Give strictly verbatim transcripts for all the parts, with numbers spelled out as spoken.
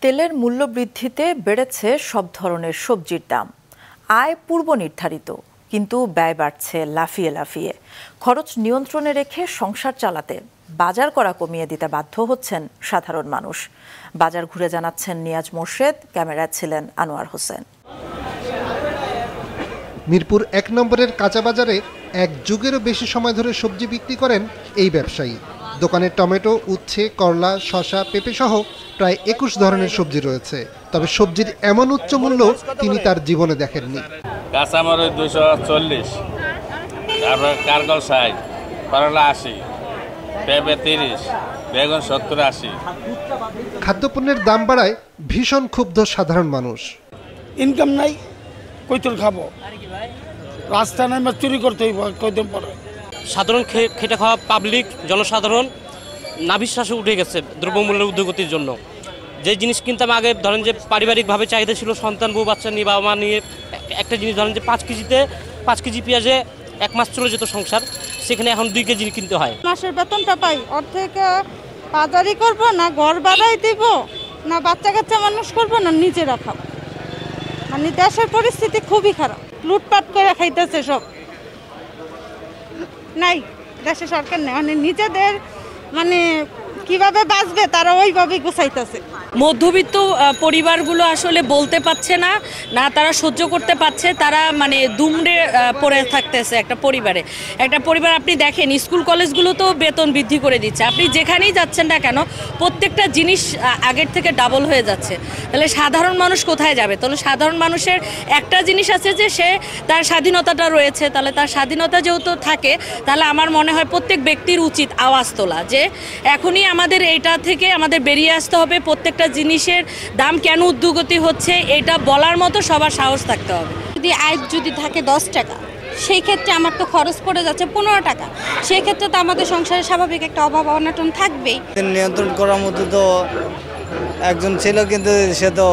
তেলের মূল্য বৃদ্ধিতে বেড়েছে সব ধরনের সবজির দাম। আয় পূর্ব নির্ধারিত, কিন্তু ব্যয় বাড়ছে লাফিয়ে লাফিয়ে। খরচ নিয়ন্ত্রণে রেখে সংসার চালাতে বাজার করা কমিয়ে দিতে বাধ্য হচ্ছেন সাধারণ মানুষ। বাজার ঘুরে জানাচ্ছেন নিয়াজ মোর্শেদ, ক্যামেরায় ছিলেন আনোয়ার হোসেন। মিরপুর এক নম্বরের কাঁচা বাজারে এক যুগেরও বেশি সময় ধরে সবজি বিক্রি করেন এই ব্যবসায়ী। দোকানে টমেটো, উচ্ছে, করলা, শসা, পেঁপে সহ প্রায় একুশ ধরনের সবজি রয়েছে। তবে সবজির এমন উচ্চ মূল্য তিনি তার জীবনে দেখেননি। কাঁচামরিচ দুশো চল্লিশ, তারপর কারকল ষাট, করলা আশি, পেঁপে তিরিশ, বেগুন সত্তর আশি। খাদ্যপণ্যের দাম বাড়ায় ভীষণ ক্ষুব্ধ সাধারণ মানুষ। ইনকাম নাই, কইতল খাবো, রাস্তা নাই, চুরি করতে হইব কয়দিন পরে। সাধারণ খেটে খাওয়া পাবলিক জনসাধারণ নাভিশ্বাসে উঠে গেছে দ্রব্যমূল্যের ঊর্ধ্বগতির জন্য। যে জিনিস কিনতাম আগে, ধরেন যে পারিবারিকভাবে চাহিদা ছিল, সন্তান বউ বাচ্চা নিয়ে, বাবা মা নিয়ে একটা জিনিস, ধরেন যে পাঁচ কেজিতে পাঁচ কেজি পেঁয়াজে এক মাস চলে যেত সংসার, সেখানে এখন দুই কেজি কিনতে হয়। মাসের বেতনটা পাই, ওর থেকে বাজারই করবো না, ঘর ভাড়াই দিব না, বাচ্চা কাচ্চা মানুষ করবো না, নিজেরা খাবো। মানে দেশের পরিস্থিতি খুবই খারাপ, লুটপাট করে খাইতেছে সব। নাই দেশে সরকার নেই, মানে নিজেদের মানে কিভাবে বাঁচবে তারা ওইভাবেই গুছাইতেছে। মধ্যবিত্ত পরিবারগুলো আসলে বলতে পারছে না, না তারা সহ্য করতে পারছে, তারা মানে দুমড়ে পড়ে থাকতেছে একটা পরিবারে। একটা পরিবার আপনি দেখেন, স্কুল কলেজগুলো তো বেতন বৃদ্ধি করে দিচ্ছে, আপনি যেখানেই যাচ্ছেন না কেন প্রত্যেকটা জিনিস আগের থেকে ডাবল হয়ে যাচ্ছে। তাহলে সাধারণ মানুষ কোথায় যাবে? তাহলে সাধারণ মানুষের একটা জিনিস আছে যে সে তার স্বাধীনতাটা রয়েছে, তাহলে তার স্বাধীনতা যেহেতু থাকে, তাহলে আমার মনে হয় প্রত্যেক ব্যক্তির উচিত আওয়াজ তোলা, যে এখনই আমাদের এটা থেকে আমাদের বেরিয়ে আসতে হবে। প্রত্যেকটা জিনিসের দাম কেন ঊর্ধ্বগতি হচ্ছে এটা বলার মতো সবার সাহস থাকতে হবে। যদি আয় যদি থাকে দশ টাকা, সেই ক্ষেত্রে আমার তো খরচ পড়ে যাচ্ছে পনেরো টাকা, সেই ক্ষেত্রে তো আমাদের সংসারে স্বাভাবিক একটা অভাব অনটন থাকবেই। নিয়ন্ত্রণ করার মতো তো একজন ছিল, কিন্তু সে তো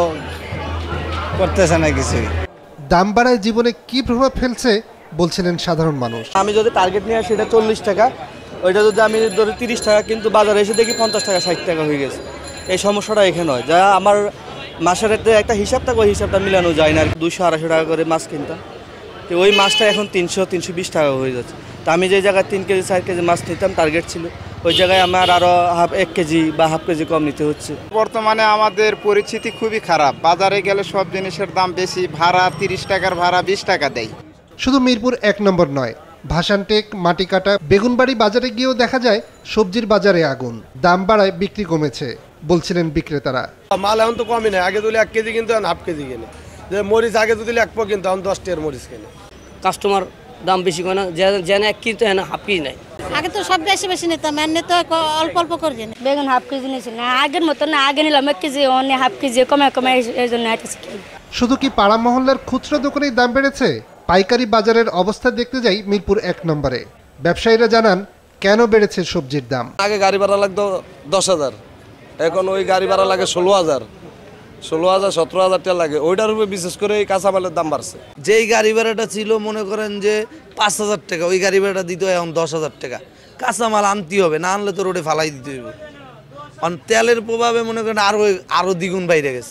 করতেছে না কিছুই। দাম বাড়ায় জীবনে কি প্রভাব ফেলছে বলছিলেন সাধারণ মানুষ। আমি যদি টার্গেট নিয়ে আসি, এটা চল্লিশ টাকা, ওইটা যদি আমি ধরি তিরিশ টাকা, কিন্তু বাজারে এসে দেখি পঞ্চাশ টাকা ষাট টাকা হয়ে গেছে। এই সমস্যাটা এখানে হয়, যা আমার মাসের একটা হিসাব থাকে, ওই হিসাবটা মিলানো যায় না। দুশো আড়াইশো টাকা করে মাছ কিনতাম, তো ওই মাছটা এখন তিনশো তিনশো বিশ টাকা হয়ে যাচ্ছে। তা আমি যে জায়গায় তিন কেজি চার কেজি মাছ নিতাম, টার্গেট ছিল, ওই জায়গায় আমার আরও হাফ এক কেজি বা হাফ কেজি কম নিতে হচ্ছে। বর্তমানে আমাদের পরিস্থিতি খুবই খারাপ। বাজারে গেলে সব জিনিসের দাম বেশি, ভাড়া তিরিশ টাকার ভাড়া বিশ টাকা দেয়। শুধু মিরপুর এক নম্বর নয়, ভাসানটেক, মাটিকাটা, বেগুনবাড়ি বাজারে গিয়েও দেখা যায় সবজির বাজারে আগুন। দাম বাড়ায় বিক্রি কমেছে বলছিলেন বিক্রেতারা। মাল এখন তো কমই না, আগে তুলে এক কেজি কিন্তু এখন হাফ কেজি কেনে। যে মরিচ আগে তো দিলে এক পো কিন্তু এখন দশ টাকার মরিচ কেনে। কাস্টমার দাম বেশি করে না, যেন এক কেজি না হাফ কেজি নেয়। আগে তো সব বেশি বেশি নিতাম, এমনি তো অল্প অল্প করে দিন। বেগুন হাফ কেজি নিয়েছি না, আগের মতো না, আগে নিলাম এক কেজি, অন্য হাফ কেজি কমে কমে এই জন্য। শুধু কি পাড়া মহল্লার খুচরা দোকানেই দাম বেড়েছে? পাইকারি বাজারের অবস্থা দেখতে যাই মিরপুর এক নম্বরে। ব্যবসায়ীরা জানান কেন বেড়েছে সবজির দাম। আগে গাড়ি ভাড়া লাগতো দশ হাজার, এখন ওই গাড়ি ভাড়া লাগে ষোলো হাজার ষোলো হাজার সতেরো হাজার টাকা লাগে। ওইটার উপরে বিশেষ করে এই কাঁচামালের দাম বাড়ছে। যেই গাড়ি ভাড়াটা ছিল মনে করেন যে পাঁচ হাজার টাকা, ওই গাড়ি ভাড়াটা দিতে হয় এখন দশ হাজার টাকা। কাঁচামাল আনতে হবে, না আনলে তো রোডে ফালাই দিতে হবে। কারণ তেলের প্রভাবে মনে করেন আরো আরো দ্বিগুণ বাইরে গেছে।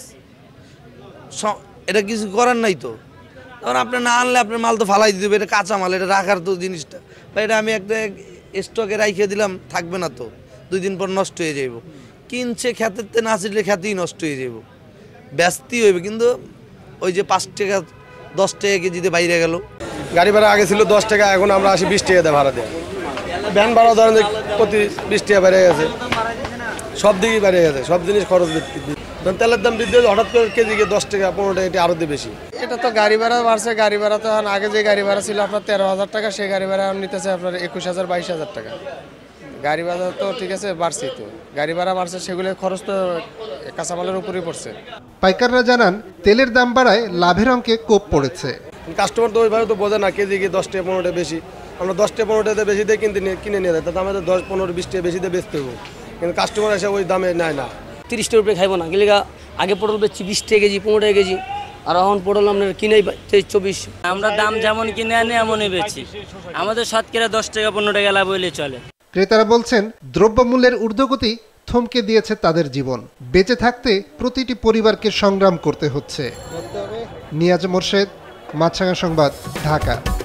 এটা কিছু করার নাই তো, তখন আপনি না আনলে আপনার মাল তো ফালাই দিতে হবে। এটা কাঁচামাল, এটা রাখার তো জিনিসটা, বা এটা আমি একটা স্টকে রাইখে দিলাম, থাকবে না তো, দুই দিন পর নষ্ট হয়ে যাইব। কিনছে খেতেতে না ছিটলে খেতেই নষ্ট হয়ে যাইব, ব্যস্তই হইবে। কিন্তু ওই যে পাঁচ টাকা দশ টাকা কেজিতে বাইরে গেল। গাড়ি ভাড়া আগে ছিল দশ টাকা, এখন আমরা আসি বিশ টাকা দিয়ে ভাড়া দেয়। ভ্যান ভাড়া ধরেন প্রতি বিশ টাকা বেড়ে গেছে, সব দিকেই বেড়ে গেছে, সব জিনিস খরচ বৃদ্ধি। তেলের দাম বৃদ্ধি হলে হঠাৎ করে কেজি দশ টাকা পনেরো টাকা, এটা আরও বেশি। এটা তো গাড়ি ভাড়া বাড়ছে, গাড়ি ভাড়া তো আগে যে গাড়ি ভাড়া ছিল আপনার তেরো হাজার টাকা, সেই গাড়ি ভাড়া নিতেছে আপনার একুশ হাজার বাইশ হাজার টাকা। গাড়ি ভাড়া তো ঠিক আছে বাড়ছে, তো গাড়ি ভাড়া বাড়ছে, সেগুলো খরচ তো কাঁচামালের উপরেই পড়ছে। পাইকাররা জানান তেলের দাম বাড়ায় লাভের অঙ্কে কোপ পড়েছে। কাস্টমার তো ওইভাবে তো বোঝে না, কেজি কি দশ টাকা পনেরো টাকা বেশি, আমরা দশ টাকা পনেরো টাকা বেশি দিয়ে কিনতে কিনে নিয়ে যায়, তাতে আমাদের দশ পনেরো বিশ টাকা বেশি দিয়ে বেচতে হবে, কিন্তু কাস্টমার এসে ওই দামে নেয় না। তিরিশ টাকা উপরে খাইব না, গেলে আগে পটল বেচছি বিশ টাকা কেজি, পনেরো টাকা কেজি, আর এখন পটল আপনার কিনেই তেইশ চব্বিশ। আমরা দাম যেমন কিনে আনি এমনই বেচি, আমাদের শতকরা দশ টাকা পনেরো টাকা লাভ হইলে চলে। ক্রেতারা বলছেন দ্রব্যমূল্যের ঊর্ধ্বগতি থমকে দিয়েছে তাদের জীবন। বেঁচে থাকতে প্রতিটি পরিবারকে সংগ্রাম করতে হচ্ছে। নিয়াজ মোর্শেদ, মাছরাঙা সংবাদ, ঢাকা।